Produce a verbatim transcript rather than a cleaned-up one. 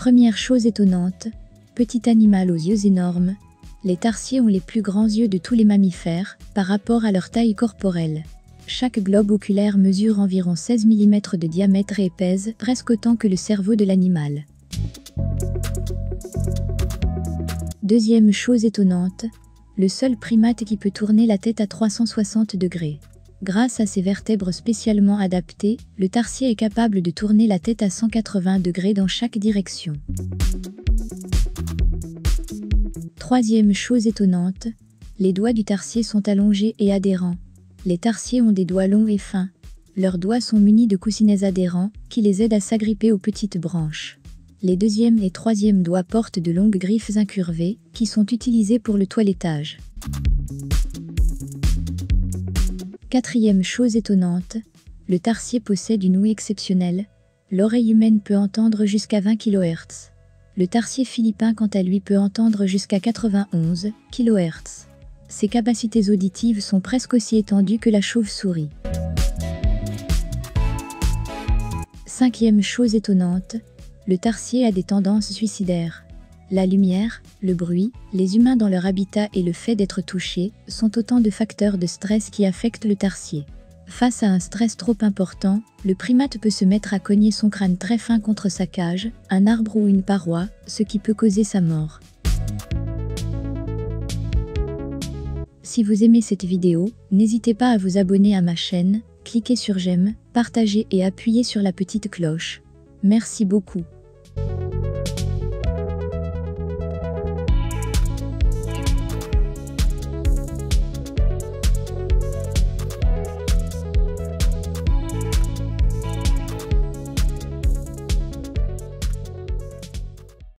Première chose étonnante, petit animal aux yeux énormes, les tarsiers ont les plus grands yeux de tous les mammifères, par rapport à leur taille corporelle. Chaque globe oculaire mesure environ seize millimètres de diamètre et pèse presque autant que le cerveau de l'animal. Deuxième chose étonnante, le seul primate qui peut tourner la tête à trois cent soixante degrés. Grâce à ses vertèbres spécialement adaptées, le tarsier est capable de tourner la tête à cent quatre-vingts degrés dans chaque direction. Troisième chose étonnante, les doigts du tarsier sont allongés et adhérents. Les tarsiers ont des doigts longs et fins. Leurs doigts sont munis de coussinets adhérents qui les aident à s'agripper aux petites branches. Les deuxième et troisième doigts portent de longues griffes incurvées qui sont utilisées pour le toilettage. Quatrième chose étonnante, le tarsier possède une ouïe exceptionnelle. L'oreille humaine peut entendre jusqu'à vingt kilohertz. Le tarsier philippin, quant à lui, peut entendre jusqu'à quatre-vingt-onze kilohertz. Ses capacités auditives sont presque aussi étendues que la chauve-souris. Cinquième chose étonnante, le tarsier a des tendances suicidaires. La lumière, le bruit, les humains dans leur habitat et le fait d'être touchés sont autant de facteurs de stress qui affectent le tarsier. Face à un stress trop important, le primate peut se mettre à cogner son crâne très fin contre sa cage, un arbre ou une paroi, ce qui peut causer sa mort. Si vous aimez cette vidéo, n'hésitez pas à vous abonner à ma chaîne, cliquez sur j'aime, partagez et appuyez sur la petite cloche. Merci beaucoup.